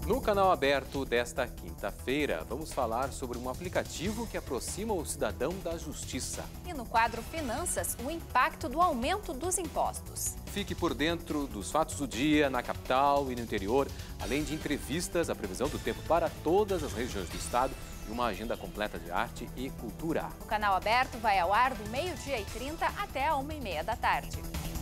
No canal aberto desta quinta-feira, vamos falar sobre um aplicativo que aproxima o cidadão da justiça. E no quadro Finanças, o impacto do aumento dos impostos. Fique por dentro dos fatos do dia na capital e no interior, além de entrevistas, a previsão do tempo para todas as regiões do estado e uma agenda completa de arte e cultura. O canal aberto vai ao ar do 12h30 até a 1h30 da tarde.